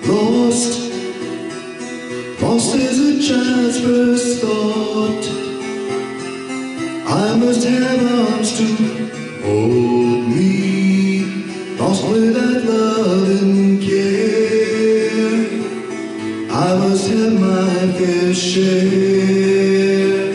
Lost, lost as a child's first thought. I must have arms to hold me, lost without love and care. I must have my fair share.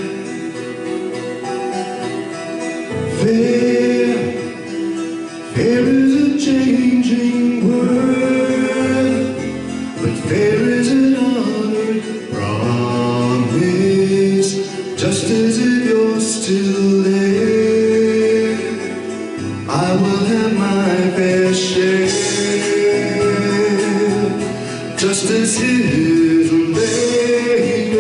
Fair, fair is a changing world, but fair is an honored promise, just as if you're still there. I will have my fair share, just as his lady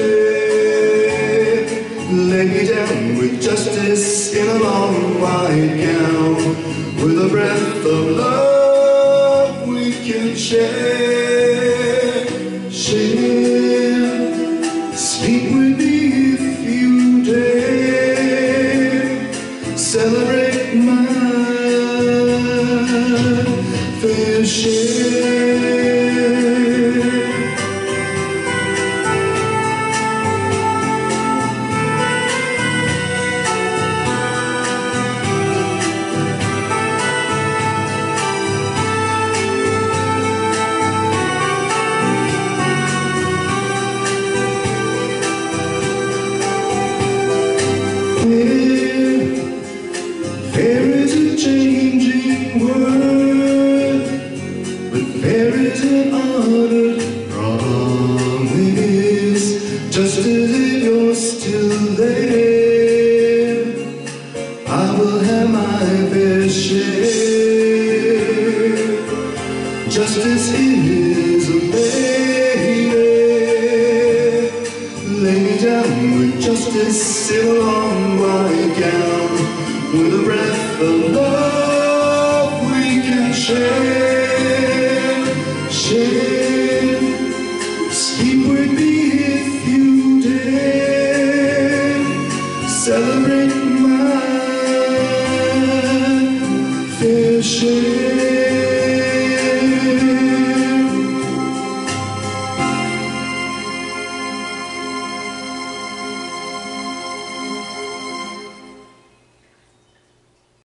lay me down with justice in a long white gown, with a breath of love we can share. Share, sleep with me if you dare, celebrate my fair share. Fair is a changing world, but fair is an honored promise, just as if you're still there. I will have my fair share, just as his lady lay me down with justice in a long white gown, with a breath of love we can share.